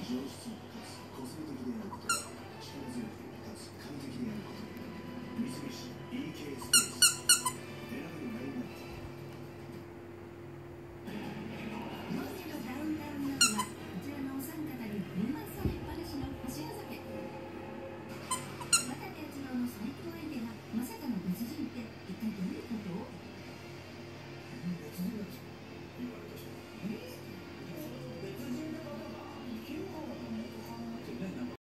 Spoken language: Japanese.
上質かつ個性的であること、力強くかつ快適であること。三菱 EK スペース